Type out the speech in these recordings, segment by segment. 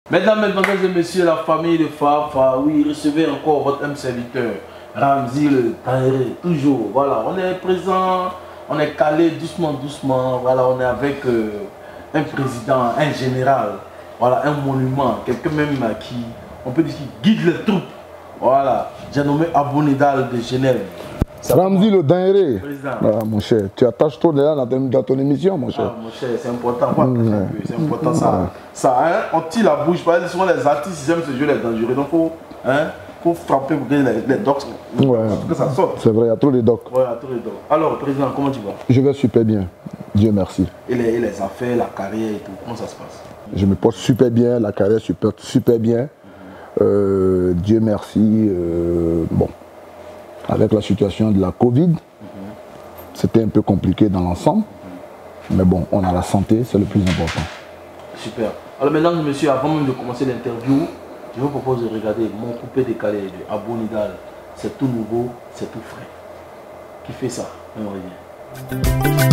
Mesdames, mesdemoiselles et messieurs, la famille de Fafa, oui, recevez encore votre M serviteur, Ramzy Le Tahiré, toujours. Voilà, on est présent, on est calé doucement, doucement. Voilà, on est avec un président, un général, voilà, un monument, quelqu'un même qui, on peut dire, qui guide les troupes. Voilà, j'ai nommé Abou Nidal de Genève. Ramzy Le Tahiré. Ah, mon cher, tu attaches trop dans ton émission, mon cher. Ah, mon cher, c'est important, c'est important ça. Ça, hein, on tire la bouche, parce que souvent les artistes ils aiment ce jeu, les dangereux. Donc, faut frapper pour que les docs, ouais, que ça sorte. C'est vrai, il y a trop de docs. Ouais, il y a trop de docs. Alors, président, comment tu vas? Je vais super bien, Dieu merci. Et les affaires, la carrière et tout, comment ça se passe? Je me porte super bien, la carrière se porte super bien. Dieu merci. Bon, avec la situation de la Covid, c'était un peu compliqué dans l'ensemble. Mais bon, on a la santé, c'est le plus important. Super. Alors mesdames et messieurs, avant même de commencer l'interview, je vous propose de regarder mon coupé décalé de Abou Nidal. C'est tout nouveau, c'est tout frais. Qui fait ça? On revient.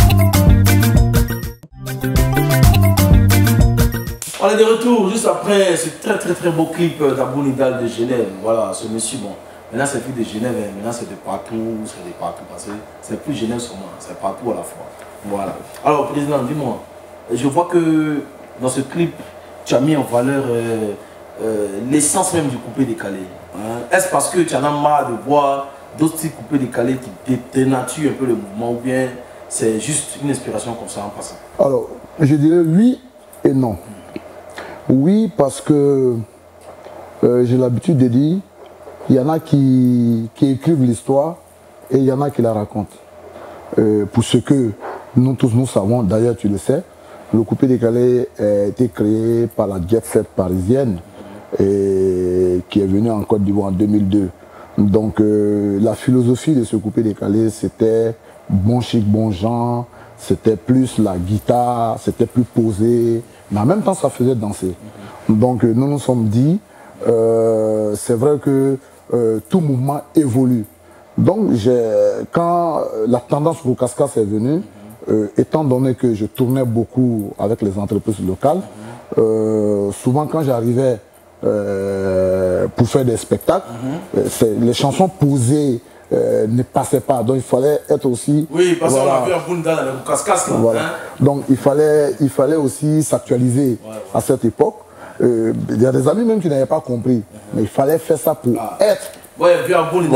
On est de retour juste après ce très beau clip d'Abou Nidal de Genève. Voilà, ce monsieur, bon, maintenant c'est plus de Genève, maintenant c'est de partout, parce que c'est plus Genève seulement, c'est partout à la fois. Voilà. Alors président, dis-moi, je vois que dans ce clip, tu as mis en valeur l'essence même du coupé décalé. Hein? Est-ce parce que tu en as marre de voir d'autres types coupés décalés qui dénaturent un peu le mouvement, ou bien c'est juste une inspiration comme ça en passant? Alors, je dirais oui et non. Oui, parce que j'ai l'habitude de dire, il y en a qui écrivent l'histoire et il y en a qui la racontent. Pour ce que nous tous nous savons, d'ailleurs tu le sais, le coupé décalé a été créé par la jet set parisienne et qui est venue en Côte d'Ivoire en 2002. Donc la philosophie de ce coupé décalé, c'était bon chic, bon genre, c'était plus la guitare, c'était plus posé, mais en même temps ça faisait danser. Donc nous nous sommes dit, c'est vrai que tout mouvement évolue. Donc quand la tendance au cascas est venue, étant donné que je tournais beaucoup avec les entreprises locales, souvent quand j'arrivais pour faire des spectacles, les chansons posées ne passaient pas. Donc il fallait être aussi... Oui, parce qu'on a vu un bout dans le cascas. Voilà. Hein? Donc il fallait aussi s'actualiser à cette époque. Il y a des amis même qui n'avaient pas compris, mais il fallait faire ça pour être... Ouais, puis un bon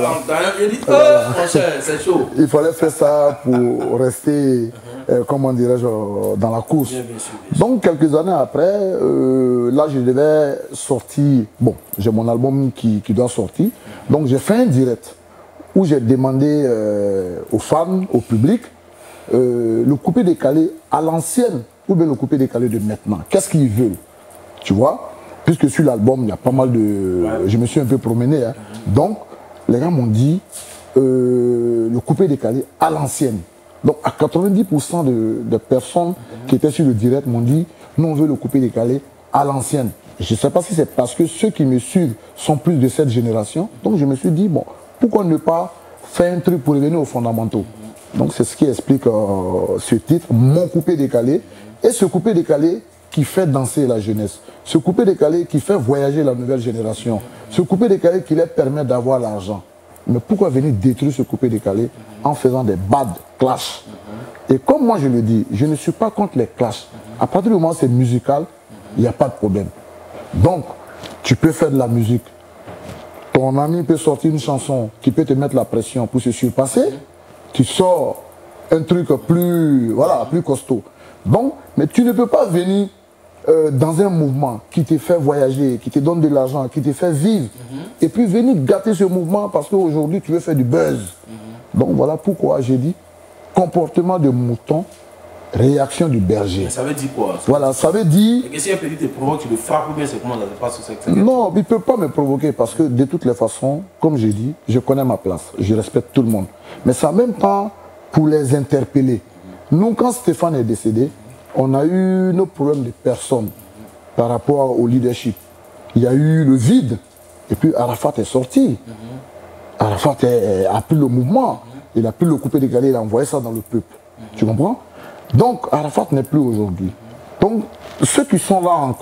c'est chaud. Il fallait faire ça pour rester, comment dirais-je, dans la course. Bien sûr. Donc quelques années après, là je devais sortir, bon, j'ai mon album qui doit sortir, donc j'ai fait un direct où j'ai demandé aux fans, au public, le coupé décalé à l'ancienne ou bien le coupé décalé de maintenant. Qu'est-ce qu'ils veulent, tu vois? Puisque sur l'album, il y a pas mal de... Je me suis un peu promené. Hein. Donc, les gars m'ont dit le coupé décalé à l'ancienne. Donc, à 90% de personnes qui étaient sur le direct m'ont dit nous, on veut le coupé décalé à l'ancienne. Je ne sais pas si c'est parce que ceux qui me suivent sont plus de cette génération. Donc, je me suis dit, bon, pourquoi ne pas faire un truc pour revenir aux fondamentaux? Donc, c'est ce qui explique ce titre, mon coupé décalé. Et ce coupé décalé qui fait danser la jeunesse, ce coupé décalé qui fait voyager la nouvelle génération, ce coupé décalé qui leur permet d'avoir l'argent. Mais pourquoi venir détruire ce coupé décalé en faisant des bad clash? Et comme moi je le dis, je ne suis pas contre les clashs. À partir du moment où c'est musical, il n'y a pas de problème. Donc, tu peux faire de la musique. Ton ami peut sortir une chanson qui peut te mettre la pression pour se surpasser. Tu sors un truc plus, voilà, plus costaud. Donc, mais tu ne peux pas venir dans un mouvement qui te fait voyager, qui te donne de l'argent, qui te fait vivre, et puis venir gâter ce mouvement parce qu'aujourd'hui tu veux faire du buzz. Donc voilà pourquoi j'ai dit comportement de mouton, réaction du berger. Mais ça veut dire quoi? Voilà, ça veut dire... Et si un petit te provoque, tu le frappes ou bien c'est comment ça se passe sur cette scène? Non, il ne peut pas me provoquer parce que de toutes les façons, comme j'ai dit, je connais ma place, je respecte tout le monde. Mais c'est en même temps pour les interpeller. Nous, quand Stéphane est décédé, on a eu nos problèmes de personnes par rapport au leadership. Il y a eu le vide. Et puis Arafat est sorti. Arafat a pris le mouvement. Il a pris le coupé décalé, il a envoyé ça dans le peuple. Tu comprends? Donc Arafat n'est plus aujourd'hui. Donc ceux qui sont là encore,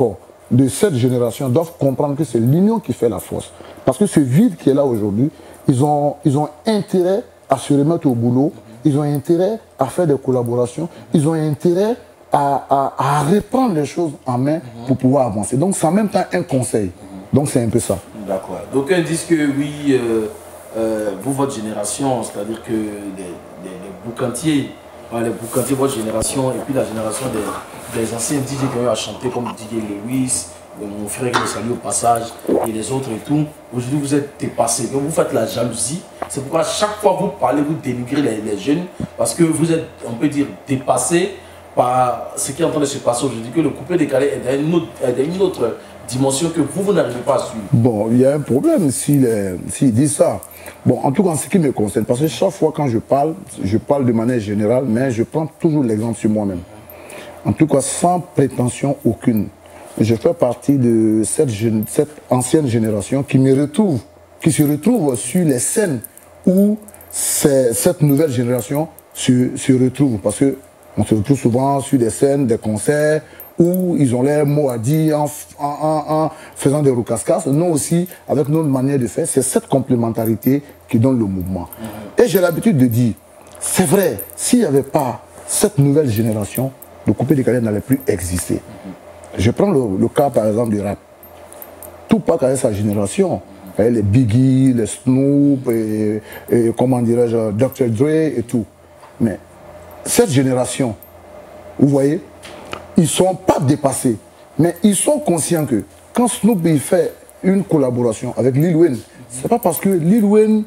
de cette génération doivent comprendre que c'est l'union qui fait la force. Parce que ce vide qui est là aujourd'hui, ils ont intérêt à se remettre au boulot, ils ont intérêt à faire des collaborations, ils ont intérêt à reprendre les choses en main pour pouvoir avancer. Donc c'est en même temps un conseil. Donc c'est un peu ça. D'accord. Donc ils disent que oui, vous, votre génération, c'est-à-dire que les boucantiers, votre génération, et puis la génération des anciens DJ qui ont eu à chanter comme DJ Lewis, mon frère qui me salue au passage, et les autres et tout, aujourd'hui vous êtes dépassés. Donc vous faites la jalousie. C'est pourquoi à chaque fois que vous parlez, vous dénigrez les jeunes, parce que vous êtes, on peut dire, dépassés par ce qui est en train de se passer aujourd'hui, que le couplet décalé est dans une autre dimension que vous n'arrivez pas à suivre. Bon, il y a un problème s'il dit ça. Bon, en tout cas, en ce qui me concerne, parce que chaque fois quand je parle de manière générale, mais je prends toujours l'exemple sur moi-même. En tout cas, sans prétention aucune. Je fais partie de cette ancienne génération qui se retrouve sur les scènes où cette nouvelle génération se retrouve. Parce qu'on se retrouve souvent sur des scènes, des concerts, où ils ont leurs mots à dire en faisant des roucascas. Nous aussi, avec notre manière de faire, c'est cette complémentarité qui donne le mouvement. Et j'ai l'habitude de dire, c'est vrai, s'il n'y avait pas cette nouvelle génération, le coupé décalé n'allait plus exister. Je prends le cas par exemple du rap. Tupac avait sa génération, les Biggie, les Snoop, et comment dirais-je, Dr. Dre et tout. Mais cette génération, vous voyez, ils ne sont pas dépassés, mais ils sont conscients que quand Snoop il fait une collaboration avec Lil Wayne, ce n'est pas parce que Lil Wayne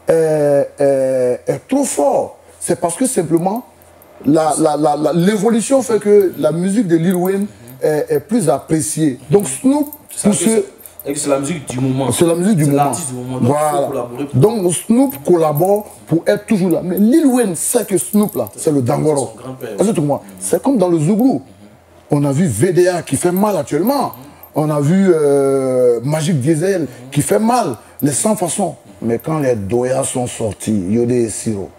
est trop fort, c'est parce que simplement l'évolution fait que la musique de Lil Wayne est plus appréciée. Donc Snoop, c'est la musique du moment. C'est la musique du moment. L'artiste du moment. Donc, voilà. Donc Snoop collabore pour être toujours là. Mais Lil Wayne sait que Snoop là, c'est le Dangoro. C'est comme dans le Zouglou. On a vu VDA qui fait mal actuellement. On a vu Magic Diesel qui fait mal. Les 100 façons. Mais quand les Doya sont sortis, Yodé et Siro,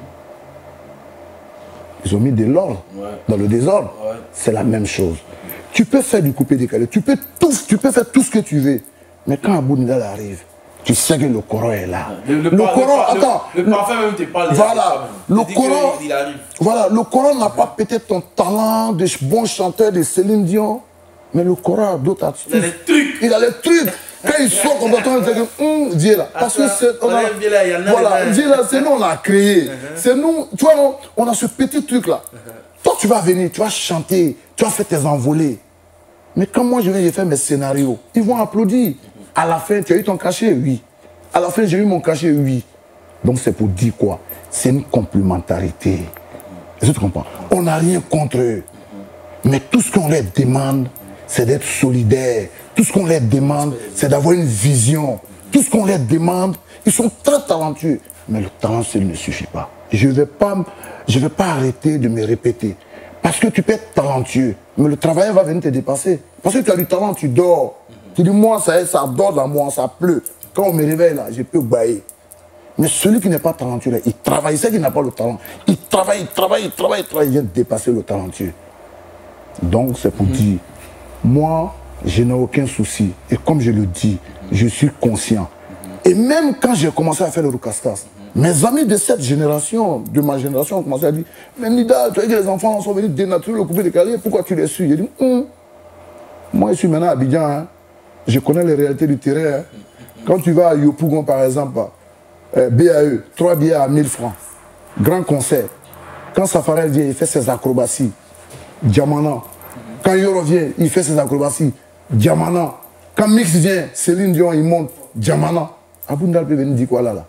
ils ont mis de l'ordre dans le désordre. C'est la même chose. Tu peux faire du coupé décalé, tu peux faire tout ce que tu veux. Mais quand Abou Nidal arrive, tu sais que le Coran est là. Le parfum même te parle. Voilà, le Coran n'a pas peut-être ton talent de bon chanteur de Céline Dion, mais le Coran a d'autres astuces. Il a les trucs. Il a les trucs. Quand il sort, on entend que Dieu là. Parce que c'est Dieu là, c'est nous on l'a créé. C'est nous, tu vois, non, on a ce petit truc là. Toi, tu vas venir, tu vas chanter, tu vas faire tes envolées. Mais quand moi je viens, je fais mes scénarios, ils vont applaudir. À la fin, tu as eu ton cachet? Oui. À la fin, j'ai eu mon cachet? Oui. Donc c'est pour dire quoi? C'est une complémentarité. Est-ce que tu comprends? On n'a rien contre eux. Mais tout ce qu'on leur demande, c'est d'être solidaires. Tout ce qu'on leur demande, c'est d'avoir une vision. Tout ce qu'on leur demande, ils sont très talentueux. Mais le talent seul ne suffit pas. Je ne vais pas arrêter de me répéter. Parce que tu peux être talentueux, mais le travail va venir te dépasser. Parce que tu as du talent, tu dors. Tu dis, moi, ça dort dans moi, ça pleut. Quand on me réveille là, je peux bailler. Mais celui qui n'est pas talentueux, là, il travaille, c'est qu'il n'a pas le talent. Il travaille, il vient dépasser le talentueux. Donc, c'est pour dire, moi, je n'ai aucun souci. Et comme je le dis, je suis conscient. Et même quand j'ai commencé à faire le Roucascas, mes amis de cette génération, de ma génération, ont commencé à dire, mais Nida, tu as dit que les enfants sont venus dénaturer le coupé décalé, pourquoi tu les suis? J'ai dit, moi je suis maintenant à Abidjan, hein. Je connais les réalités du terrain. Hein. Quand tu vas à Yopougon par exemple, BAE, 3 billets à 1000 francs, grand concert. Quand Safarel vient, il fait ses acrobaties, Diamana. Quand Yoro vient, il fait ses acrobaties, Diamana. Quand Mix vient, Céline Dion, il monte, Diamana. Abou Ndal peut venir dire quoi là?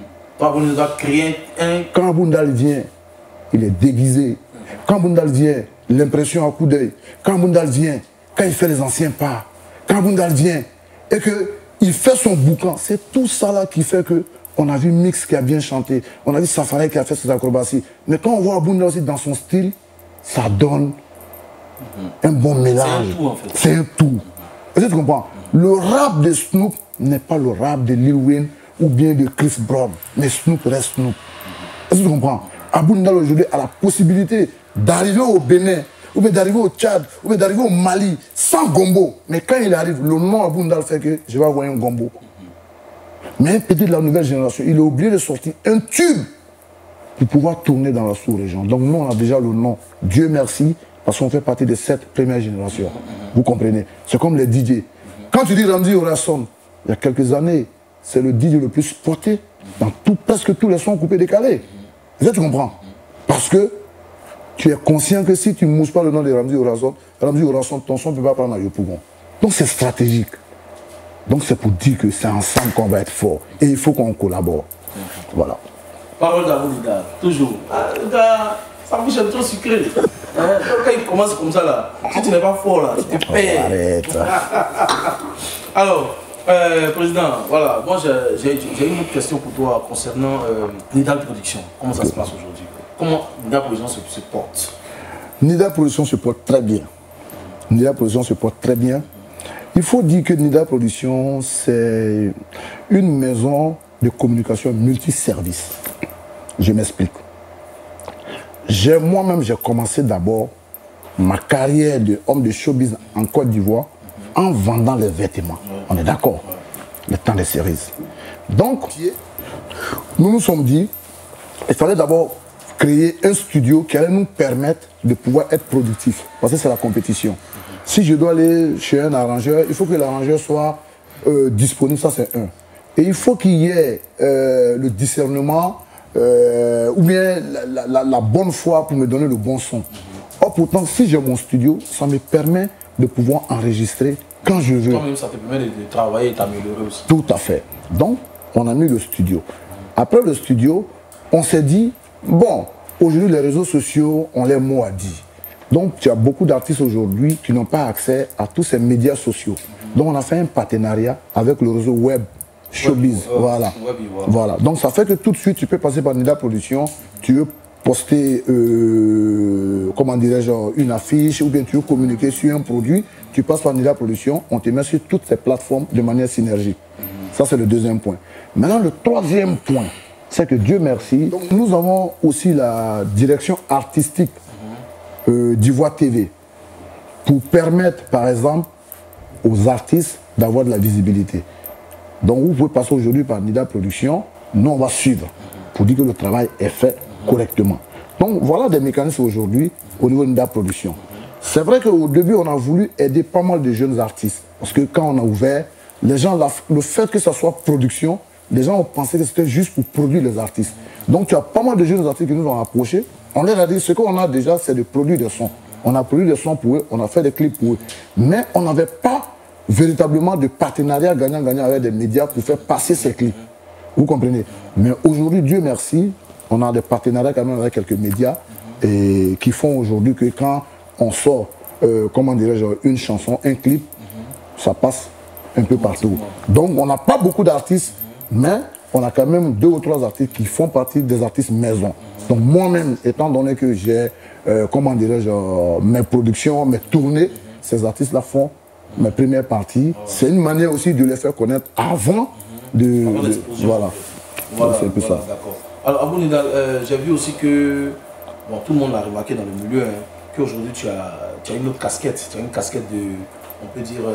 Quand Abou Ndal vient, il est déguisé. Quand Abou Ndal vient, l'impression à coup d'œil. Quand Abou Ndal vient, quand il fait les anciens pas. Quand Abou Ndal vient et qu'il fait son boucan, c'est tout ça là qui fait que on a vu Mix qui a bien chanté, on a vu Safari qui a fait ses acrobaties. Mais quand on voit Abou Ndal aussi dans son style, ça donne un bon mélange. C'est un tout en fait. C'est un tout. Est-ce que tu comprends? Le rap de Snoop n'est pas le rap de Lil Wayne ou bien de Chris Brown, mais Snoop reste Snoop. Est-ce que tu comprends? Abou Ndal aujourd'hui a la possibilité d'arriver au Bénin, ou bien d'arriver au Tchad, ou bien d'arriver au Mali, sans gombo. Mais quand il arrive, le nom Aboundal fait que je vais avoir un gombo. Mais un petit de la nouvelle génération, il est obligé de sortir un tube pour pouvoir tourner dans la sous-région. Donc nous, on a déjà le nom. Dieu merci, parce qu'on fait partie de cette première génération. Vous comprenez? C'est comme les DJ. Quand tu dis Ramzi Orasson, il y a quelques années, c'est le DJ le plus spoté dans presque tous les sons coupés décalés. Est-ce que tu comprends? Parce que tu es conscient que si tu ne mousses pas le nom de Ramzi Orasson, ton son ne peut pas prendre à Yopougon. Donc c'est stratégique. Donc c'est pour dire que c'est ensemble qu'on va être fort. Et il faut qu'on collabore. Voilà. Parole d'Aboundal, toujours. Le gars, ça bouge un peu trop sucré. Quand il commence comme ça là, si tu n'es pas fort là, tu te perds. Arrête. Alors, Président, voilà, moi j'ai une autre question pour toi concernant Nidal Production. Comment ça se passe aujourd'hui? Comment Nidal Production se porte? Nidal Production se porte très bien. Nidal Production se porte très bien. Il faut dire que Nidal Production, c'est une maison de communication multiservice. Je m'explique. Moi-même, j'ai commencé d'abord ma carrière d'homme de showbiz en Côte d'Ivoire en vendant les vêtements. On est d'accord? Le temps des cerises. Donc, nous nous sommes dit, il fallait d'abord créer un studio qui allait nous permettre de pouvoir être productif. Parce que c'est la compétition. Si je dois aller chez un arrangeur, il faut que l'arrangeur soit disponible, ça c'est un. Et il faut qu'il y ait le discernement ou bien la bonne foi pour me donner le bon son. Or pourtant, si j'ai mon studio, ça me permet de pouvoir enregistrer quand je veux. Toi-même, ça te permet de travailler et t'améliorer aussi. Tout à fait. Donc, on a mis le studio. Après le studio, on s'est dit, bon, aujourd'hui les réseaux sociaux ont les mots à dire. Donc, tu as beaucoup d'artistes aujourd'hui qui n'ont pas accès à tous ces médias sociaux. Donc, on a fait un partenariat avec le réseau web showbiz. Voilà. Donc, ça fait que tout de suite, tu peux passer par Nidal Production. Tu veux poster, comment dirais-je, une affiche ou bien tu veux communiquer sur un produit. Tu passes par Nidal Production. On te met sur toutes ces plateformes de manière synergique. Ça, c'est le deuxième point. Maintenant, le troisième point, c'est que Dieu merci. Donc, nous avons aussi la direction artistique d'Ivoire TV pour permettre par exemple aux artistes d'avoir de la visibilité. Donc vous pouvez passer aujourd'hui par Nidal Production, nous on va suivre pour dire que le travail est fait correctement. Donc voilà des mécanismes aujourd'hui au niveau de Nidal Production. C'est vrai qu'au début on a voulu aider pas mal de jeunes artistes parce que quand on a ouvert, les gens, le fait que ça soit production, les gens ont pensé que c'était juste pour produire les artistes. Donc tu as pas mal de jeunes artistes qui nous ont approchés. On leur a dit, ce qu'on a déjà, c'est de produire des sons. On a produit des sons pour eux, on a fait des clips pour eux. Mais on n'avait pas véritablement de partenariat gagnant-gagnant avec des médias pour faire passer ces clips. Vous comprenez? Mais aujourd'hui, Dieu merci, on a des partenariats quand même avec quelques médias et qui font aujourd'hui que quand on sort, comment dirais-je, une chanson, un clip, ça passe un peu partout. Donc on n'a pas beaucoup d'artistes, mais on a quand même 2 ou 3 artistes qui font partie des artistes maison. Donc moi-même, étant donné que j'ai, comment dirais-je, mes productions, mes tournées, ces artistes-là font mes premières parties. C'est une manière aussi de les faire connaître avant de... Voilà. C'est un peu ça. D'accord. Alors Aboundal, j'ai vu aussi que, bon, tout le monde l'a remarqué dans le milieu, hein, qu'aujourd'hui tu as une autre casquette. Tu as une casquette de, on peut dire,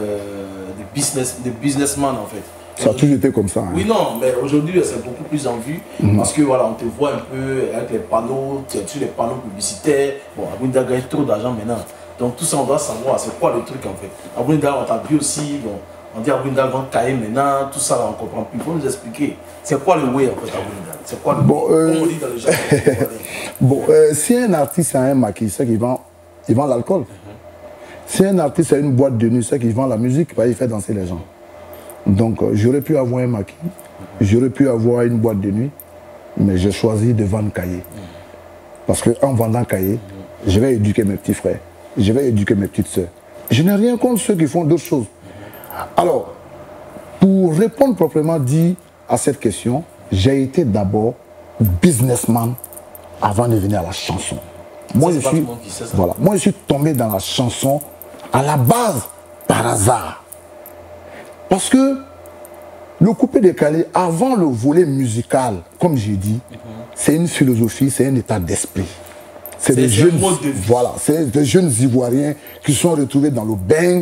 de businessman en fait. Ça a toujours été comme ça. Hein. Oui, non, mais aujourd'hui, c'est beaucoup plus en vue parce que voilà, on te voit un peu avec les panneaux, tu es sur les panneaux publicitaires. Bon, Aboundal gagne trop d'argent maintenant. Donc tout ça, on doit savoir, c'est quoi le truc en fait. Aboundal, on t'a vu aussi, bon, on dit Aboundal vend cahier maintenant, tout ça, là, on ne comprend plus. Il faut nous expliquer. C'est quoi le way en fait, Aboundal? C'est quoi le way? Comme on dit dans les gens. Bon, si un artiste a un maquis, c'est qu'il vend l'alcool. Si un artiste a une boîte de nuit, c'est qu'il vend la musique, il fait danser les gens. Donc j'aurais pu avoir un maquis, j'aurais pu avoir une boîte de nuit, mais j'ai choisi de vendre cahier. Parce qu'en vendant cahier, je vais éduquer mes petits frères, je vais éduquer mes petites sœurs. Je n'ai rien contre ceux qui font d'autres choses. Alors, pour répondre proprement dit à cette question, j'ai été d'abord businessman avant de venir à la chanson. Moi je suis tombé dans la chanson à la base par hasard. Parce que le coupé décalé, avant le volet musical, comme j'ai dit, c'est une philosophie, c'est un état d'esprit. C'est des jeunes, voilà, c'est des jeunes Ivoiriens qui sont retrouvés dans le bain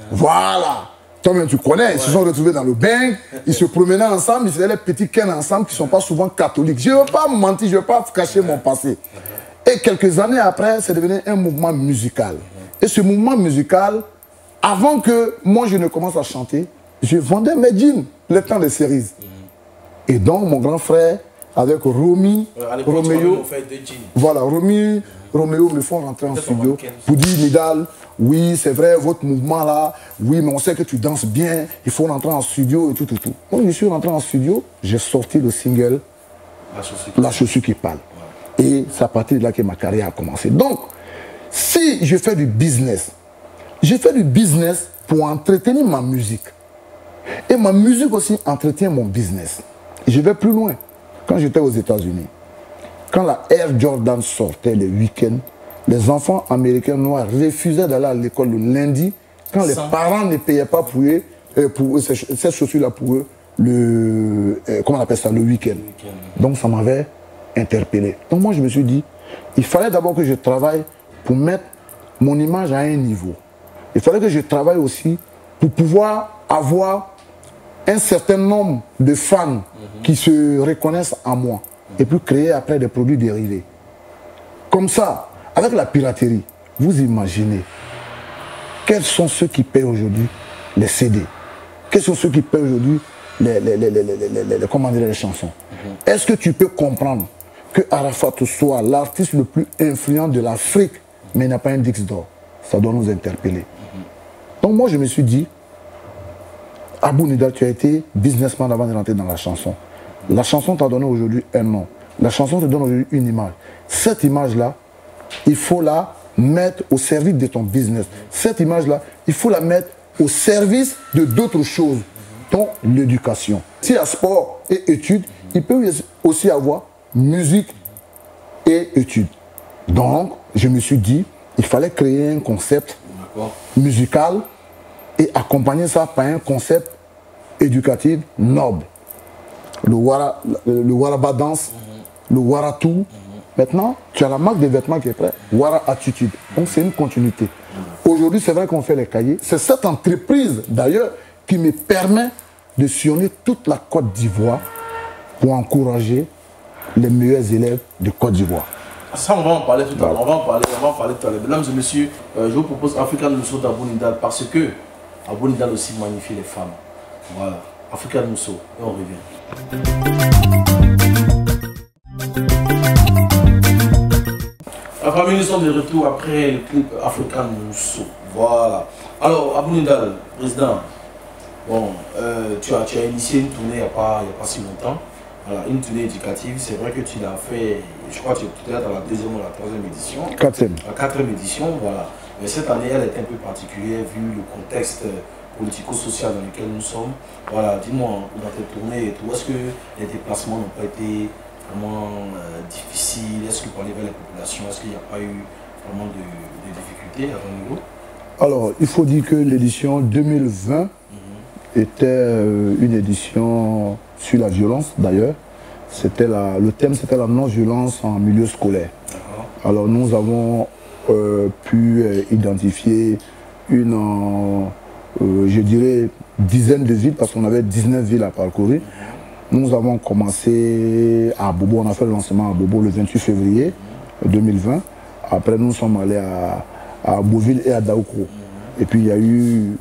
Voilà. Toi-même, tu connais, ils se sont retrouvés dans le bain, ils se promenaient ensemble, ils faisaient les petits ken ensemble qui ne sont pas souvent catholiques. Je ne veux pas mentir, je ne veux pas cacher mon passé. Et quelques années après, c'est devenu un mouvement musical. Et ce mouvement musical, avant que moi je ne commence à chanter, je vendais mes jeans, le temps des cerises. Et donc mon grand frère, avec Romy, Roméo, voilà, Romy, Roméo me font rentrer en studio pour dire, Nidal, oui, c'est vrai, votre mouvement là, oui, mais on sait que tu danses bien, il faut rentrer en studio et tout. Donc je suis rentré en studio, j'ai sorti le single La chaussure qui parle. Et c'est à partir de là que ma carrière a commencé. Donc, si je fais du business, je fais du business pour entretenir ma musique. Et ma musique aussi entretient mon business. Je vais plus loin. Quand j'étais aux États-Unis, quand la Air Jordan sortait le week-end, les enfants américains noirs refusaient d'aller à l'école le lundi quand les parents ne payaient pas pour eux, ces chaussures-là pour eux, comment on appelle ça, le week-end. Donc ça m'avait interpellé. Donc moi je me suis dit, il fallait d'abord que je travaille pour mettre mon image à un niveau. Il fallait que je travaille aussi pour pouvoir avoir un certain nombre de fans qui se reconnaissent en moi et puis créer après des produits dérivés. Comme ça, avec la piraterie, vous imaginez quels sont ceux qui payent aujourd'hui les CD? Quels sont ceux qui payent aujourd'hui les chansons? Est-ce que tu peux comprendre que Arafat soit l'artiste le plus influent de l'Afrique, mais il n'a pas un disque d'or? Ça doit nous interpeller. Donc moi je me suis dit, Abou Nidal, tu as été businessman avant de rentrer dans la chanson. La chanson t'a donné aujourd'hui un nom. La chanson te donne aujourd'hui une image. Cette image-là, il faut la mettre au service de ton business. Cette image-là, il faut la mettre au service de d'autres choses, dont l'éducation. S'il y a sport et études, il peut aussi avoir musique et études. Donc, je me suis dit, il fallait créer un concept musical et accompagner ça par un concept éducatif noble. Le Waraba Dance, le Waratou. Maintenant, tu as la marque des vêtements qui est prête, Wara Attitude. Donc c'est une continuité. Aujourd'hui, c'est vrai qu'on fait les cahiers. C'est cette entreprise, d'ailleurs, qui me permet de sillonner toute la Côte d'Ivoire pour encourager les meilleurs élèves de Côte d'Ivoire. Ça, on va en parler tout à l'heure. On va en parler tout à l'heure. Mesdames et messieurs, je vous propose African Mousso d'Abou Nidal parce que Abou Nidal aussi magnifie les femmes. Voilà. African Mousso. Et on revient. La famille, nous sommes de retour après le clip African Mousso. Voilà. Alors, Abou Nidal, président, bon, tu as initié une tournée il n'y a pas si longtemps. Voilà, une tournée éducative. C'est vrai que tu l'as fait, je crois que tu es dans la deuxième ou la troisième édition. La quatrième édition, voilà. Mais cette année, elle est un peu particulière vu le contexte politico-social dans lequel nous sommes. Voilà, dis-moi, dans tes tournées et tout, est-ce que les déplacements n'ont pas été vraiment difficiles? Est-ce que pour aller vers les populations, est-ce qu'il n'y a pas eu vraiment de difficultés à ton niveau? Alors, il faut dire que l'édition 2020 était une édition sur la violence, d'ailleurs. Le thème, c'était la non-violence en milieu scolaire. Alors, nous avons pu identifier une, je dirais, dizaine de villes, parce qu'on avait 19 villes à parcourir. Nous avons commencé à Bobo, on a fait le lancement à Bobo le 28 février 2020. Après, nous sommes allés à Beauville et à Daoukro. Et puis, il y a eu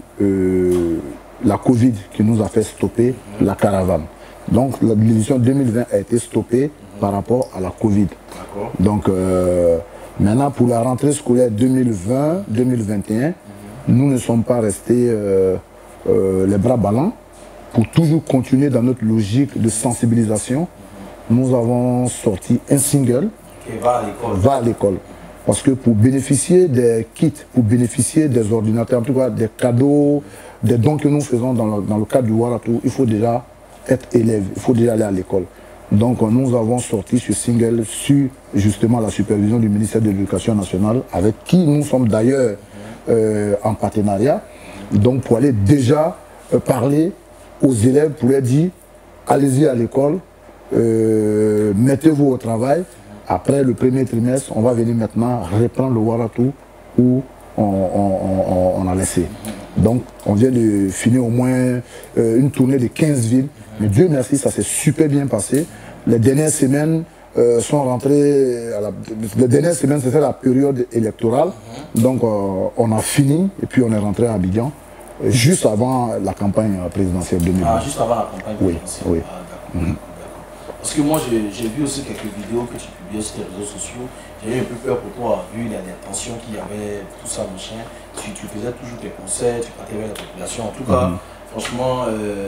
la Covid qui nous a fait stopper la caravane. Donc, l'édition 2020 a été stoppée par rapport à la Covid. Donc, maintenant, pour la rentrée scolaire 2020-2021, nous ne sommes pas restés les bras ballants. Pour toujours continuer dans notre logique de sensibilisation, nous avons sorti un single, Va à l'école. Parce que pour bénéficier des kits, pour bénéficier des ordinateurs, en tout cas des cadeaux, des dons que nous faisons dans le cadre du Waratou, il faut déjà être élève, il faut déjà aller à l'école. Donc nous avons sorti ce single sur justement la supervision du ministère de l'Éducation nationale, avec qui nous sommes d'ailleurs en partenariat. Donc pour aller déjà parler aux élèves, pour leur dire, allez-y à l'école, mettez-vous au travail. Après le premier trimestre, on va venir maintenant reprendre le Waratou où on a laissé. Donc, on vient de finir au moins une tournée de 15 villes. Mais Dieu merci, ça s'est super bien passé. Les dernières semaines sont rentrées... Les dernières semaines, c'était la période électorale. Donc, on a fini et puis on est rentré à Abidjan. Juste avant la campagne présidentielle 2020. Ah, juste avant la campagne présidentielle. Oui. Ah, d'accord. Parce que moi, j'ai vu aussi quelques vidéos que tu publiais sur les réseaux sociaux. J'ai eu un peu peur pour toi, vu les tensions qu'il y avait, tout ça, machin. Tu faisais toujours tes concerts, tu partais avec la population. En tout cas, franchement,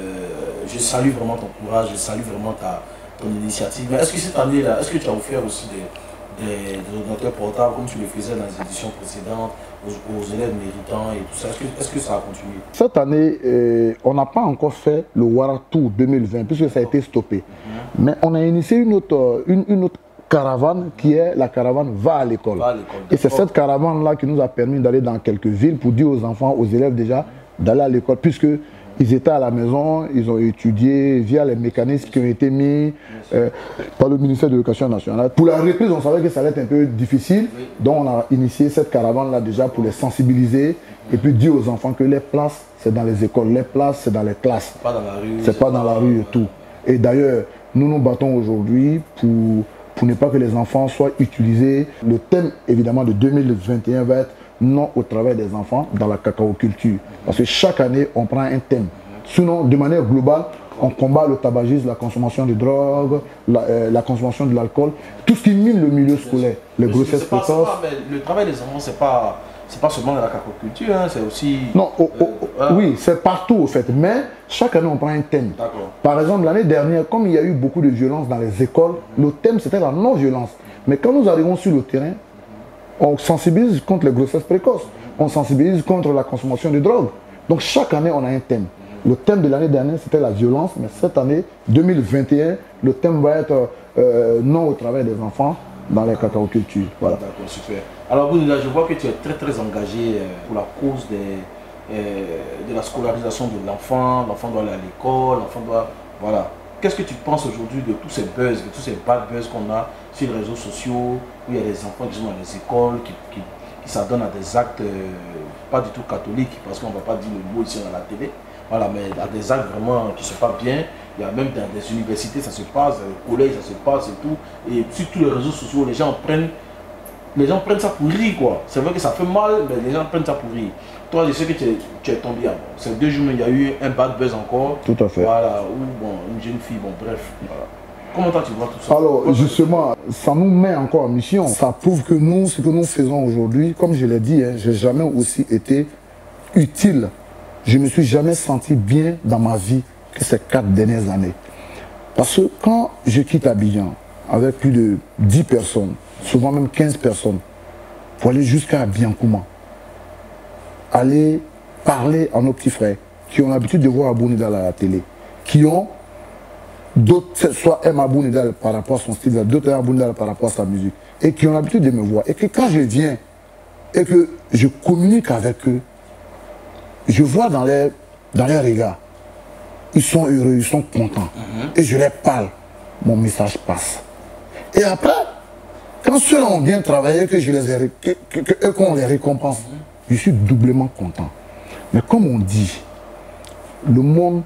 je salue vraiment ton courage, je salue vraiment ton initiative. Mais est-ce que cette année-là, est-ce que tu as offert aussi des ordinateurs portables comme tu le faisais dans les éditions précédentes aux élèves méritants et tout ça? Est-ce que ça a continué? Cette année, on n'a pas encore fait le Wara Tour 2020 puisque ça a été stoppé. Mais on a initié une autre caravane qui est la caravane Va à l'école. Et c'est cette caravane-là qui nous a permis d'aller dans quelques villes pour dire aux enfants, aux élèves déjà, d'aller à l'école puisque ils étaient à la maison, ils ont étudié via les mécanismes qui ont été mis par le ministère de l'Éducation nationale. Pour la reprise, on savait que ça allait être un peu difficile, donc on a initié cette caravane-là déjà pour les sensibiliser et puis dire aux enfants que les places, c'est dans les écoles, les places, c'est dans les classes. C'est pas dans la rue. C'est pas dans la rue et tout. Et d'ailleurs, nous nous battons aujourd'hui pour ne pas que les enfants soient utilisés. Le thème, évidemment, de 2021 va être non au travail des enfants dans la cacaoculture. Parce que chaque année, on prend un thème. Sinon, de manière globale, on combat le tabagisme, la consommation de drogue, la consommation de l'alcool, tout ce qui mine le milieu scolaire, les grossesses précoces. Le travail des enfants, c'est pas seulement dans la cacaoculture, hein, c'est aussi... Non, oui, c'est partout au fait, mais chaque année on prend un thème. Par exemple, l'année dernière, comme il y a eu beaucoup de violence dans les écoles, le thème c'était la non-violence. Mais quand nous arrivons sur le terrain, on sensibilise contre les grossesses précoces, on sensibilise contre la consommation de drogue. Donc chaque année, on a un thème. Le thème de l'année dernière, c'était la violence, mais cette année, 2021, le thème va être non au travail des enfants dans les cacaocultures. Voilà. D'accord, super. Alors, Bounida, je vois que tu es très engagé pour la cause de la scolarisation de l'enfant. L'enfant doit aller à l'école, l'enfant doit... Voilà. Qu'est-ce que tu penses aujourd'hui de tous ces buzz, de tous ces bad buzz qu'on a sur les réseaux sociaux, où il y a des enfants qui sont dans les écoles, qui s'adonnent à des actes pas du tout catholiques, parce qu'on ne va pas dire le mot ici dans la télé, voilà, mais à des actes vraiment qui ne sont pas bien. Il y a même dans des universités, ça se passe, dans les collèges, ça se passe et tout. Et sur tous les réseaux sociaux, les gens prennent ça pour rire, quoi. C'est vrai que ça fait mal, mais les gens prennent ça pour rire. Toi, je sais que tu es tombé à bon. Ces 2 jours, il y a eu un bad buzz encore. Tout à fait. Voilà, ou bon, une jeune fille, bon, bref. Voilà. Comment toi, tu vois tout ça? Alors, justement, ça nous met encore en mission. Ça prouve que nous, ce que nous faisons aujourd'hui, comme je l'ai dit, hein, je n'ai jamais aussi été utile. Je ne me suis jamais senti bien dans ma vie que ces 4 dernières années. Parce que quand je quitte Abidjan, avec plus de 10 personnes, souvent même 15 personnes, pour aller jusqu'à Biancouma, aller parler à nos petits frères qui ont l'habitude de voir Abou Nidal à la télé, qui ont d'autres, soit aiment Abou Nidal par rapport à son style, d'autres aiment Abou Nidal par rapport à sa musique, et qui ont l'habitude de me voir. Et que quand je viens et que je communique avec eux, je vois dans les regards, ils sont heureux, ils sont contents. Et je leur parle, mon message passe. Et après, quand ceux-là ont bien travaillé, qu'on les récompense, je suis doublement content. Mais comme on dit, le monde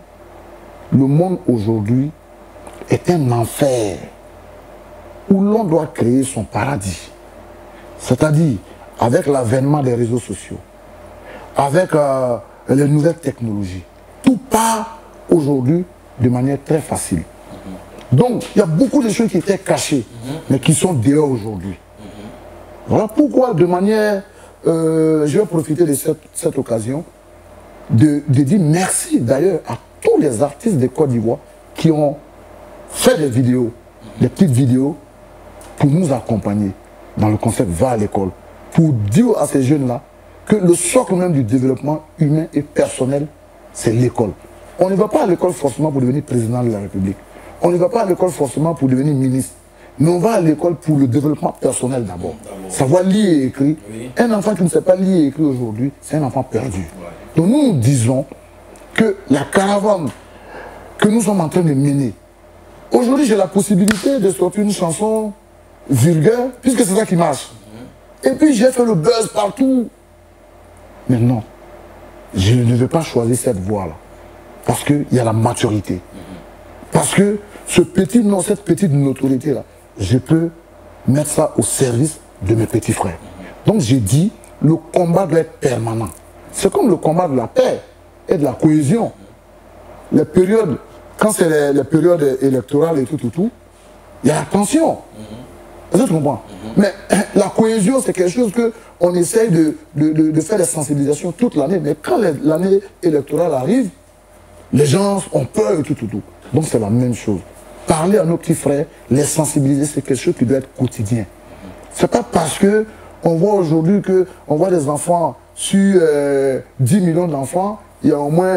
aujourd'hui est un enfer où l'on doit créer son paradis. C'est-à-dire, avec l'avènement des réseaux sociaux, avec les nouvelles technologies, tout part aujourd'hui de manière très facile. Donc, il y a beaucoup de choses qui étaient cachées, mais qui sont dehors aujourd'hui. Voilà pourquoi, de manière... je vais profiter de cette occasion de dire merci d'ailleurs à tous les artistes de Côte d'Ivoire qui ont fait des vidéos, des petites vidéos pour nous accompagner dans le concept Va à l'école, pour dire à ces jeunes-là que le socle même du développement humain et personnel, c'est l'école. On ne va pas à l'école forcément pour devenir président de la République. On ne va pas à l'école forcément pour devenir ministre. Mais on va à l'école pour le développement personnel d'abord. Savoir lire et écrire. Un enfant qui ne sait pas lire et écrire aujourd'hui, c'est un enfant perdu. Donc nous disons que la caravane que nous sommes en train de mener, aujourd'hui j'ai la possibilité de sortir une chanson vulgaire, puisque c'est ça qui marche. Et puis j'ai fait le buzz partout. Mais non, je ne vais pas choisir cette voie-là. Parce qu'il y a la maturité. Parce que ce petit nom, cette petite notoriété-là, je peux mettre ça au service de mes petits frères. Donc j'ai dit, le combat doit être permanent. C'est comme le combat de la paix et de la cohésion. Les périodes, quand c'est les périodes électorales et tout, il y a la tension. Est-ce que tu comprends? Mais la cohésion, c'est quelque chose qu'on essaye de faire des sensibilisations toute l'année. Mais quand l'année électorale arrive, les gens ont peur et tout. Donc c'est la même chose. Parler à nos petits frères, les sensibiliser, c'est quelque chose qui doit être quotidien. C'est pas parce que on voit aujourd'hui qu'on voit des enfants sur 10 millions d'enfants, il y a au moins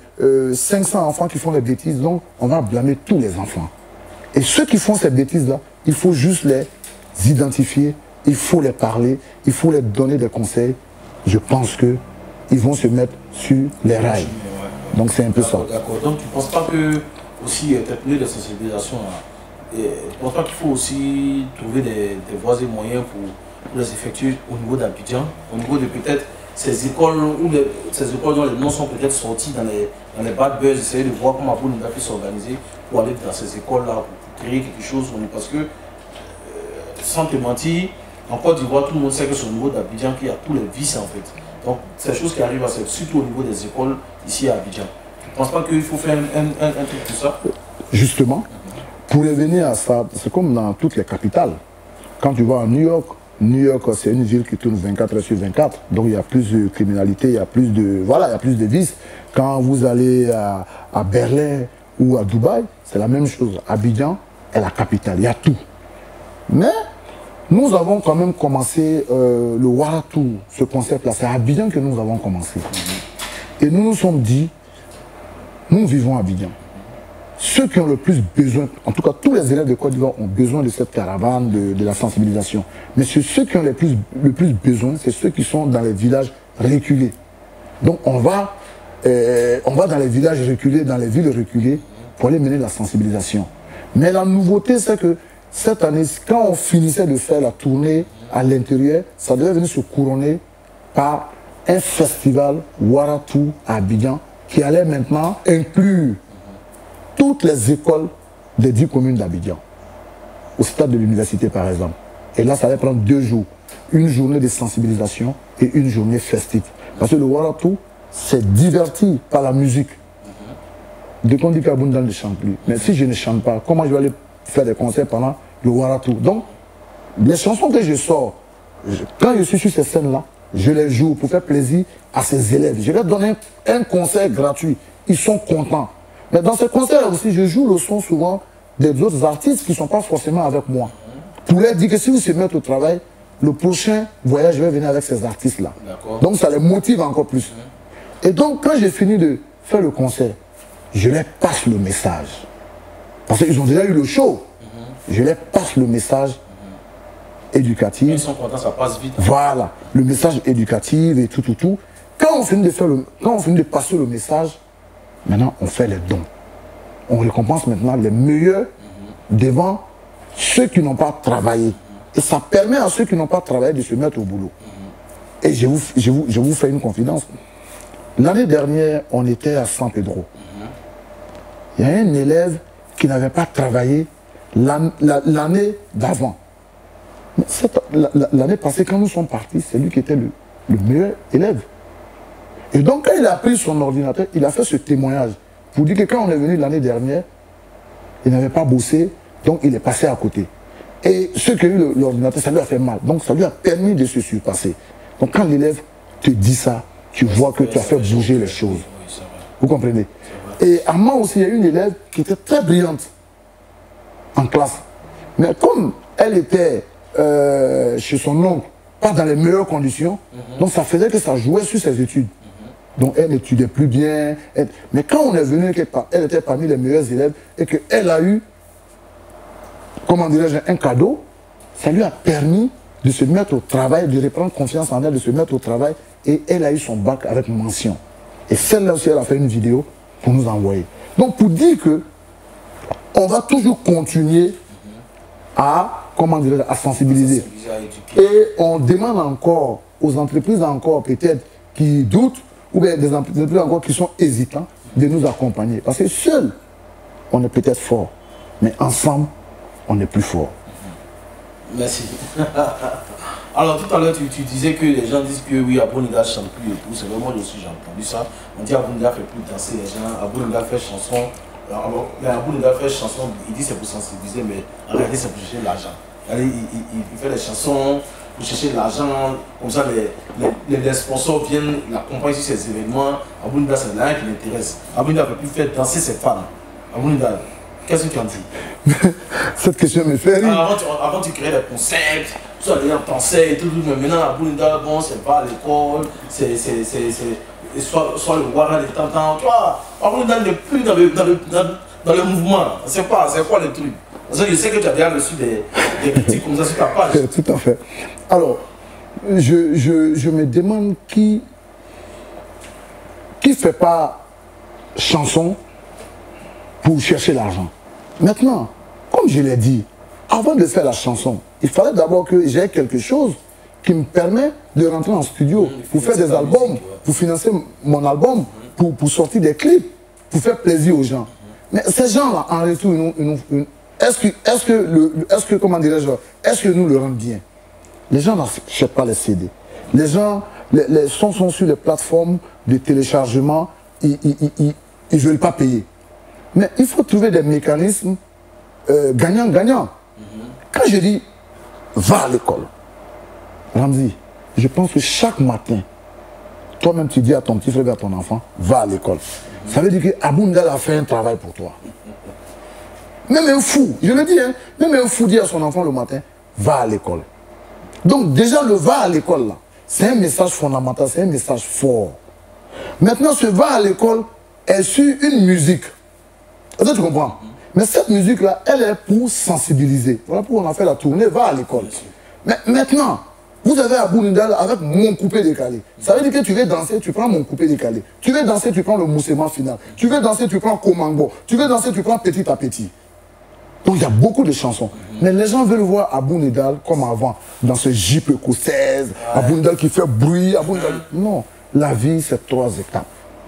500 enfants qui font des bêtises, donc on va blâmer tous les enfants. Et ceux qui font ces bêtises-là, il faut juste les identifier, il faut les parler, il faut leur donner des conseils. Je pense qu'ils vont se mettre sur les rails. Donc c'est un peu ça. D'accord. Donc tu ne penses pas que aussi interpeller de sensibilisation, tu ne penses pas qu'il faut aussi trouver des voies et moyens pour les effectuer au niveau d'Abidjan, au niveau de peut-être ces écoles ces écoles dont les noms sont peut-être sortis dans les bad buzz, essayer de voir comment Abouna peut s'organiser pour aller dans ces écoles-là, pour créer quelque chose. Parce que, sans te mentir, en Côte d'Ivoire, tout le monde sait que c'est au niveau d'Abidjan qu'il y a tous les vices en fait. Donc, ces choses qui arrivent, c'est surtout au niveau des écoles ici à Abidjan. Tu ne penses pas qu'il faut faire un truc pour ça? Justement, pour revenir à ça, c'est comme dans toutes les capitales. Quand tu vas à New York, c'est une ville qui tourne 24 heures sur 24. Donc il y a plus de criminalité, il y a plus de, voilà, il y a plus de vices. Quand vous allez à Berlin ou à Dubaï, c'est la même chose. Abidjan est la capitale, il y a tout. Mais nous avons quand même commencé le Waratou, ce concept-là. C'est à Abidjan que nous avons commencé. Et nous nous sommes dit, nous vivons à Abidjan. Ceux qui ont le plus besoin, en tout cas tous les élèves de Côte d'Ivoire ont besoin de cette caravane, de la sensibilisation. Mais ceux qui ont le plus besoin, c'est ceux qui sont dans les villages reculés. Donc on va dans les villages reculés, dans les villes reculées, pour aller mener la sensibilisation. Mais la nouveauté, c'est que cette année, quand on finissait de faire la tournée à l'intérieur, ça devait venir se couronner par un festival Waratou à Abidjan qui allait maintenant inclure toutes les écoles des 10 communes d'Abidjan, au stade de l'université par exemple. Et là, ça allait prendre 2 jours. Une journée de sensibilisation et une journée festive. Parce que le Waratou, c'est diverti par la musique. Dès qu'on dit qu'Abouna ne chante plus. Mais si je ne chante pas, comment je vais aller faire des concerts pendant le Waratou? Donc, les chansons que je sors, quand je suis sur ces scènes-là, je les joue pour faire plaisir à ces élèves. Je leur donne un concert gratuit. Ils sont contents. Mais dans ce concert aussi, je joue le son souvent des autres artistes qui ne sont pas forcément avec moi. Pour leur dire que si vous se mettez au travail, le prochain voyage, je vais venir avec ces artistes-là. Donc ça les motive encore plus. Et donc quand j'ai fini de faire le concert, je leur passe le message. Parce qu'ils ont déjà eu le show. Je leur passe le message éducatif. Ils sont contents, ça passe vite. Voilà, le message éducatif et tout. Quand on finit de passer le message, maintenant, on fait les dons. On récompense maintenant les meilleurs devant ceux qui n'ont pas travaillé. Et ça permet à ceux qui n'ont pas travaillé de se mettre au boulot. Et je vous fais une confidence. L'année dernière, on était à San Pedro. Il y a un élève qui n'avait pas travaillé l'année d'avant. L'année passée, quand nous sommes partis, c'est lui qui était le meilleur élève. Et donc, quand il a pris son ordinateur, il a fait ce témoignage pour dire que quand on est venu l'année dernière, il n'avait pas bossé, donc il est passé à côté. Et ceux qui ont eu l'ordinateur, ça lui a fait mal. Donc, ça lui a permis de se surpasser. Donc, quand l'élève te dit ça, tu vois que tu as fait bouger les choses. Vous comprenez? Et à moi aussi, il y a une élève qui était très brillante en classe. Mais comme elle était chez son oncle, pas dans les meilleures conditions, donc ça faisait que ça jouait sur ses études. Donc elle n'étudiait plus bien. Mais quand on est venu, elle était parmi les meilleurs élèves et qu'elle a eu, comment dirais-je, un cadeau, ça lui a permis de se mettre au travail, de reprendre confiance en elle, de se mettre au travail. Et elle a eu son bac avec mention. Et celle-là aussi, elle a fait une vidéo pour nous envoyer. Donc pour dire que on va toujours continuer à, comment dirais-je, à sensibiliser. Et on demande encore aux entreprises encore peut-être qui doutent, ou bien des entrepreneurs encore qui sont hésitants de nous accompagner. Parce que seul, on est peut-être fort, mais ensemble, on est plus fort. Merci. Alors tout à l'heure, tu disais que les gens disent que oui, Abou-Nidal chante plus et tout. C'est vraiment aussi, j'ai entendu ça. On dit Abou-Nidal fait plus danser les gens, Abou-Nidal fait chanson. Mais Abou-Nidal fait chanson, il dit c'est pour sensibiliser, mais en réalité c'est pour chercher l'argent. Il fait des chansons pour chercher l'argent, comme ça les sponsors viennent l'accompagner sur ces événements. Abou-Nidal, c'est rien qui l'intéresse. Abou-Nidal ne peut plus faire danser ses fans. Abou-Nidal, qu'est-ce que tu en dis? Cette question me fait rire. Avant tu créais des concepts, tu allais en pensais et tout, mais maintenant Abou-Nidal, bon, c'est pas à l'école, soit le Ouara de Tantan, tu vois, Abou-Nidal n'est plus dans le mouvement. C'est quoi le truc? Parce que je sais que tu as déjà reçu des critiques comme ça sur ta page. Tout à fait. Alors, je me demande qui fait pas chanson pour chercher l'argent. Maintenant, comme je l'ai dit, avant de faire la chanson, il fallait d'abord que j'ai quelque chose qui me permet de rentrer en studio pour faire des albums, pour financer mon album, pour sortir des clips, pour faire plaisir aux gens. Mais ces gens-là, en retour, est-ce que nous le rendons bien? Les gens n'achètent pas les CD. Les gens, les sons sont sur les plateformes de téléchargement, ils ne veulent pas payer. Mais il faut trouver des mécanismes gagnant-gagnant. Quand je dis va à l'école, Ramzi, je pense que chaque matin, toi-même tu dis à ton petit frère et à ton enfant, va à l'école. Ça veut dire que Abou-Nidal a fait un travail pour toi. Même un fou, je le dis, hein, même un fou dit à son enfant le matin, va à l'école. Donc déjà le va à l'école là, c'est un message fondamental, c'est un message fort. Maintenant ce va à l'école est sur une musique. Est-ce que tu comprends? Mais cette musique-là, elle est pour sensibiliser. Voilà pourquoi on a fait la tournée, va à l'école. Mais maintenant, vous avez Abou-Nidal avec mon coupé décalé. Ça veut dire que tu veux danser, tu prends mon coupé décalé. Tu veux danser, tu prends le moussement final. Tu veux danser, tu prends Komango. Tu veux danser, tu prends petit à petit. Donc il y a beaucoup de chansons. Mais les gens veulent voir Abou-Nidal comme avant, dans ce Jeep écossaise, Abou-Nidal qui fait bruit. Non, la vie c'est 3 étapes.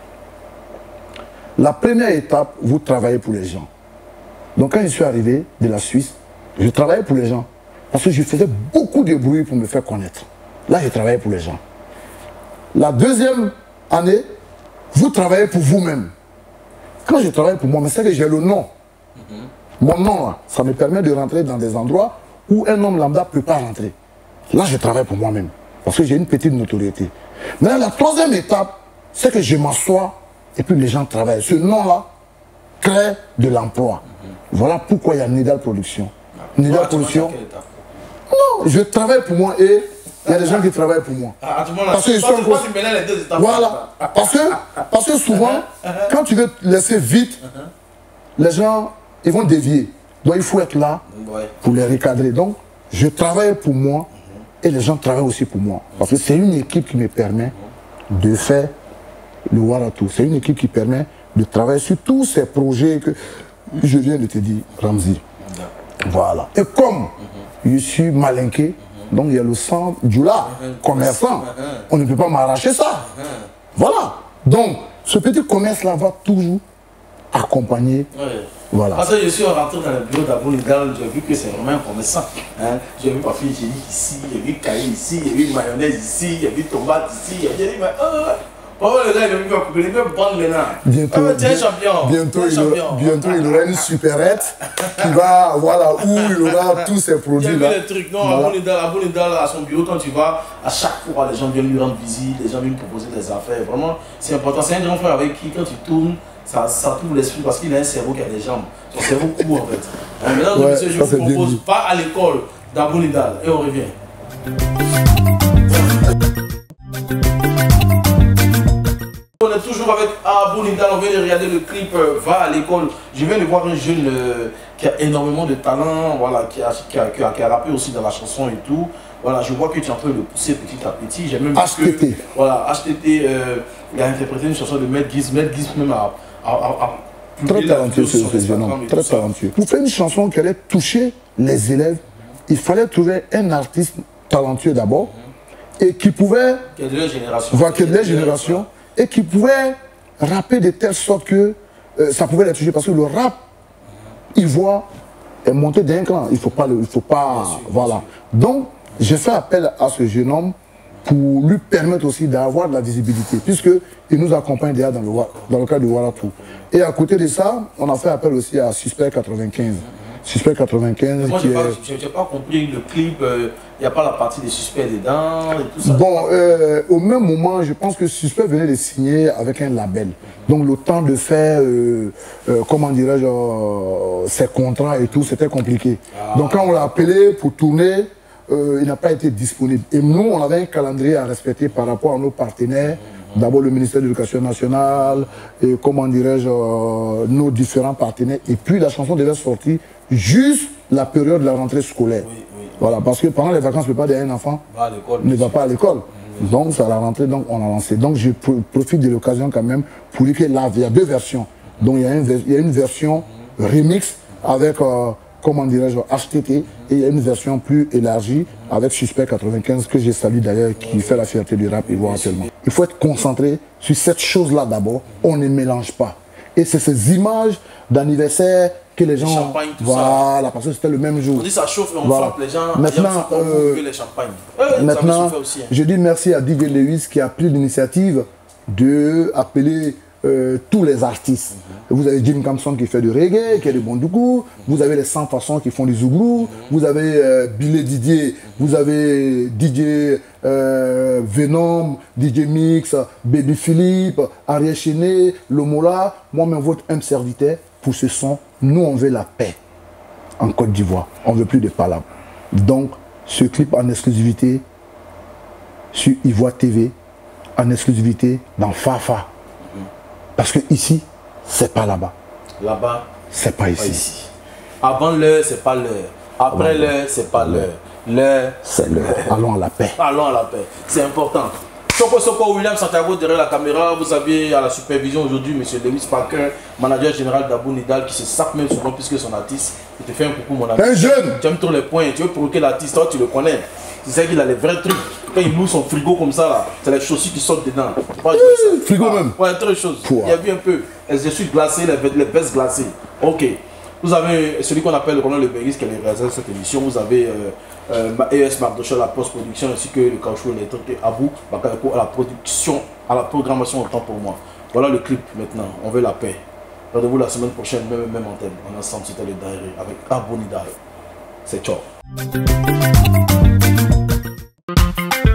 La première étape, vous travaillez pour les gens. Donc quand je suis arrivé de la Suisse, je travaillais pour les gens. Parce que je faisais beaucoup de bruit pour me faire connaître. Là, je travaillais pour les gens. La deuxième année, vous travaillez pour vous-même. Quand je travaille pour moi, c'est que j'ai le nom. Mon nom, là, ça me permet de rentrer dans des endroits où un homme lambda ne peut pas rentrer. Là, je travaille pour moi-même. Parce que j'ai une petite notoriété. Maintenant, la troisième étape, c'est que je m'assois et puis les gens travaillent. Ce nom-là crée de l'emploi. Voilà pourquoi il y a Nidal Production. Nidal Production. Non, je travaille pour moi et il y a des gens qui travaillent pour moi. Parce que voilà. Parce que souvent, quand tu veux laisser vite, les gens, ils vont dévier. Donc il faut être là pour les recadrer. Donc, je travaille pour moi et les gens travaillent aussi pour moi. Parce que c'est une équipe qui me permet de faire le Waratou. C'est une équipe qui permet de travailler sur tous ces projets que je viens de te dire, Ramzi. Voilà. Et comme je suis malinqué, donc il y a le sang du là, commerçant. On ne peut pas m'arracher ça. Voilà. Donc, ce petit commerce-là va toujours accompagner. Voilà. Parce que je suis rentré dans le bureau d'Abou-Nidal, j'ai vu que c'est vraiment un commerçant. Hein? J'ai vu papier hygiénique ici, j'ai vu cahier ici, j'ai vu mayonnaise ici, j'ai vu tomate ici. J'ai dit, mais le gars, il veut couper, il veut vendre maintenant. Bientôt, il aura une supérette qui va, voilà, où il aura tous ces produits là. J'ai vu les trucs, non, voilà. Abou-Nidal, à son bureau, quand tu vas, à chaque fois, les gens viennent lui rendre visite, les gens viennent proposer des affaires. Vraiment, c'est important. C'est un grand frère avec qui, quand tu tournes, ça trouve l'esprit parce qu'il a un cerveau qui a des jambes. Son cerveau court en fait. Mesdames et messieurs, je vous propose pas à l'école d'Abou-Nidal et on revient. On est toujours avec Abou-Nidal, on vient de regarder le clip Va à l'école. Je viens de voir un jeune qui a énormément de talent, voilà, qui a rappé aussi dans la chanson et tout. Voilà, je vois que tu es en train de le pousser petit à petit. J'ai même vu que, voilà, HTT, il a interprété une chanson de Maître Gims. Maître Gims même très talentueux ce jeune homme, très talentueux. Pour faire une chanson qui allait toucher les élèves, il fallait trouver un artiste talentueux d'abord et qui pouvait... Qui est de leur génération. Voilà, qui est de leur génération. et qui pouvaient rapper de telle sorte que ça pouvait les toucher. Parce que le rap ivoire est monté d'un cran. Il ne faut pas, voilà. Donc, j'ai fait appel à ce jeune homme pour lui permettre aussi d'avoir de la visibilité, puisqu'il nous accompagne déjà dans le cadre de Waratou. Et à côté de ça, on a fait appel aussi à Suspect 95. Suspect 95 moi, qui est... je n'ai pas compris le clip, il n'y a pas la partie des suspects dedans et tout ça. Bon, au même moment, je pense que Suspect venait de signer avec un label. Donc le temps de faire, comment dirais-je, ses contrats et tout, c'était compliqué. Donc quand on l'a appelé pour tourner, il n'a pas été disponible. Et nous, on avait un calendrier à respecter par rapport à nos partenaires. D'abord le ministère de l'Éducation nationale, et comment dirais-je, nos différents partenaires. Et puis la chanson devait sortir juste la période de la rentrée scolaire. Voilà, parce que pendant les vacances, le papa d'un enfant ne va pas à l'école. Donc c'est à la rentrée, donc on a lancé. Donc je profite de l'occasion quand même pour dire qu'il y a deux versions. Donc il y a une version remix avec... comment dirais-je, HTT, et il y a une version plus élargie avec Suspect 95 que j'ai salué d'ailleurs, qui fait la fierté du rap ivoire actuellement. Il faut être concentré sur cette chose-là d'abord, on ne mélange pas. Et c'est ces images d'anniversaire que les gens... Champagne, tout voilà, ça. parce que c'était le même jour. On dit ça chauffe et on frappe les gens. Maintenant, les champagnes. Maintenant je dis merci à DJ Lewis qui a pris l'initiative d'appeler tous les artistes. Vous avez Jim Kamson qui fait du reggae, qui est du bondoukou, vous avez les 100 façons qui font du zouglou, vous avez Billy Didier, vous avez DJ Venom, DJ Mix, Baby Philippe, Ariel Chené, Lomola, moi-même votre humble serviteur pour ce son. Nous on veut la paix en Côte d'Ivoire, on veut plus de palabres. Donc ce clip en exclusivité sur Ivoire TV, en exclusivité dans Fafa. Parce que ici, c'est pas là-bas. Là-bas, c'est pas ici. Avant l'heure, c'est pas l'heure. Après l'heure, c'est pas l'heure. L'heure, c'est l'heure. Allons à la paix. Allons à la paix. C'est important. Soko William Santiago derrière la caméra. Vous avez à la supervision aujourd'hui M. Lewis Parker, manager général d'Abou Nidal, qui se sape même souvent puisque son artiste. Il te fait un coucou, mon ami. Un jeune. Tu aimes trop les points. Tu veux provoquer l'artiste. Toi, tu le connais. Tu sais qu'il a les vrais trucs. Quand il loue son frigo comme ça, c'est les chaussures qui sortent dedans. Frigo même. Ouais, très chose. Il y a vu un peu. Les essuies glacées, les vestes glacées. Ok. Vous avez celui qu'on appelle Roland Le Bergis qui est le réalisateur de cette émission. Vous avez ES Mardocha à la post-production ainsi que le caoutchouc électrique et Abou Bakayoko à la production, à la programmation autant pour moi. Voilà le clip maintenant. On veut la paix. Rendez-vous la semaine prochaine, même antenne. On est ensemble, c'était le Daïré avec Abou Nidal. C'est ciao.